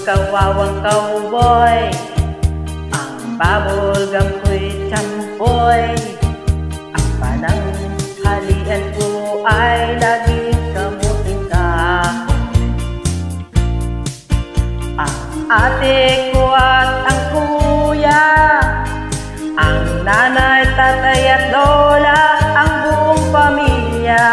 kawawang cowboy, ang bubblegum ko'y tsampoy. Ang pananghalian ko ay laging kamuting kahoy. Ang ate ko at ang kuya, ang nanay, tatay at lola, ang buong pamilya.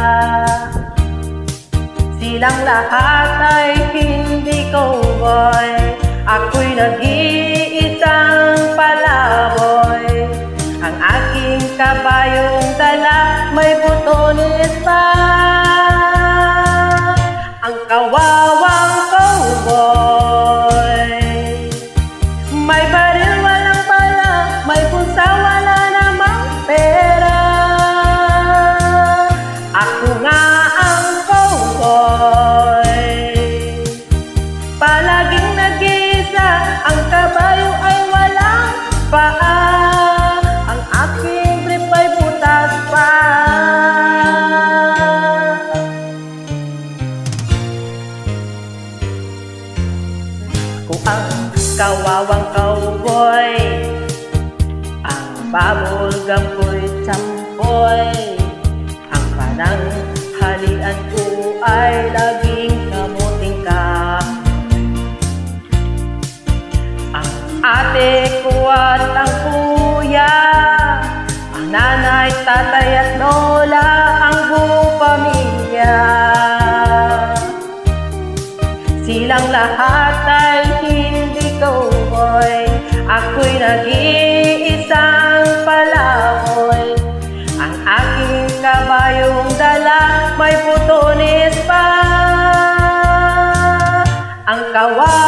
Silang lahat ay hindi cowboy, ako'y nag-iisang palaboy. Ang aking kabayong dala may butones pa. Ang kawawang cowboy, may baril walang bala, may punsa wala namang pera. Ako nga ang cowboy, palaging nag-iisa, ang kabayo ay walang paa. Ang aking brief ay butas pa. Ako ang kawawang cowboy, ang bubblegum ko'y tsampoy. Ang pananghalian ko ay laging kamuting kahoy. Ang ate ko at ang kuya, ang nanay, tatay at lola, ang buong pamilya. Silang lahat ay hindi cowboy, ako'y nag-iisang palaboy. Ang aking kabayong dala may butones pa. Ang